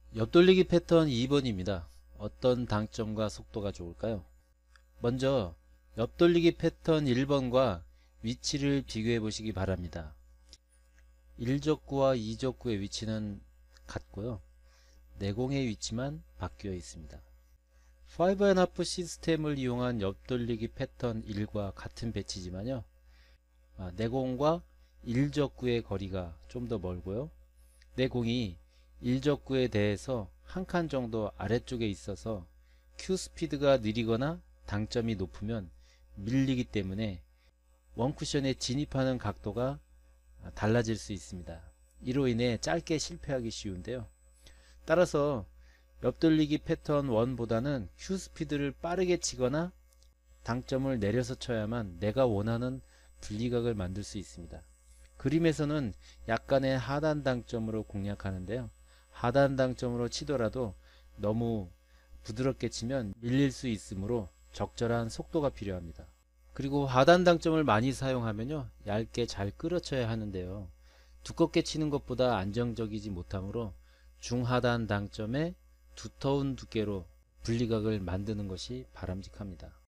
옆돌리기 패턴 2번입니다. 어떤 당점과 속도가 좋을까요? 먼저 옆돌리기 패턴 1번과 위치를 비교해 보시기 바랍니다. 1족구와 2족구의 위치는 같고요. 내공의 위치만 바뀌어 있습니다. 5.5 시스템을 이용한 옆돌리기 패턴 1과 같은 배치지만요. 내공과 1족구의 거리가 좀 더 멀고요. 내공이 1족구에 대해서 한 칸 정도 아래쪽에 있어서 큐 스피드가 느리거나 당점이 높으면 밀리기 때문에 원쿠션에 진입하는 각도가 달라질 수 있습니다. 이로 인해 짧게 실패하기 쉬운데요. 따라서 옆돌리기 패턴 1보다는 큐 스피드를 빠르게 치거나 당점을 내려서 쳐야만 내가 원하는 분리각을 만들 수 있습니다. 그림에서는 약간의 하단 당점으로 공략하는데요. 하단 당점으로 치더라도 너무 부드럽게 치면 밀릴 수 있으므로 적절한 속도가 필요합니다. 그리고 하단 당점을 많이 사용하면요, 얇게 잘 끌어쳐야 하는데요. 두껍게 치는 것보다 안정적이지 못하므로 중하단 당점에 두터운 두께로 분리각을 만드는 것이 바람직합니다.